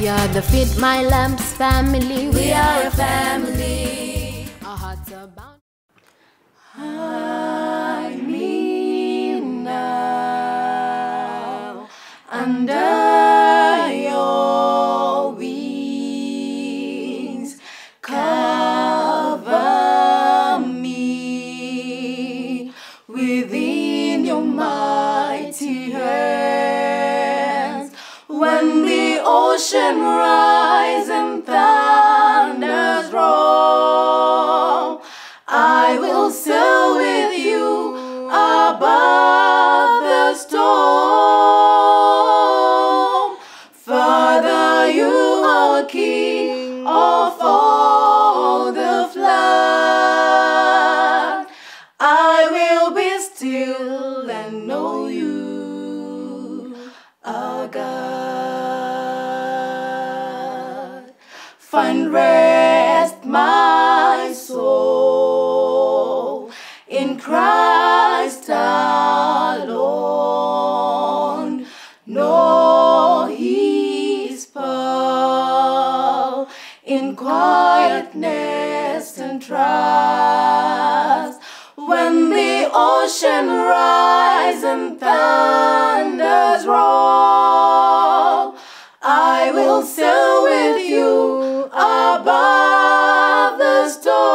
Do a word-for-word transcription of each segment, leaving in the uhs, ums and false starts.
are the Feed My Lambs family. We are a family. Our hearts are bound. Hide me now under your wings. Cover me within your mighty hands. When the ocean rise and thunders roll, I will sail with you above the storm. Father, you are King of all the flood. I will be still and know you are God. Find rest, my soul, in Christ alone. Know His power in quietness and trust. When the ocean rise and thunders roll, I will sail with you above the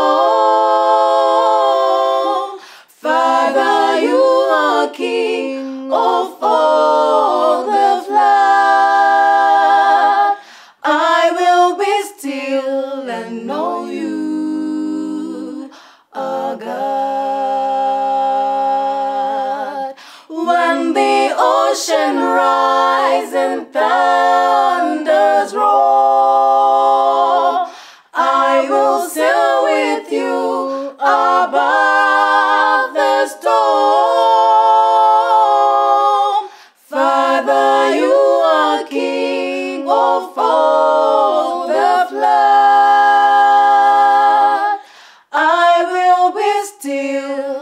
storm. Father, you are King of all the flood. I will be still and know you are God. When the ocean rise and thunders roll, I will sail with you above the storm. Father, you are King of all the flood. I will be still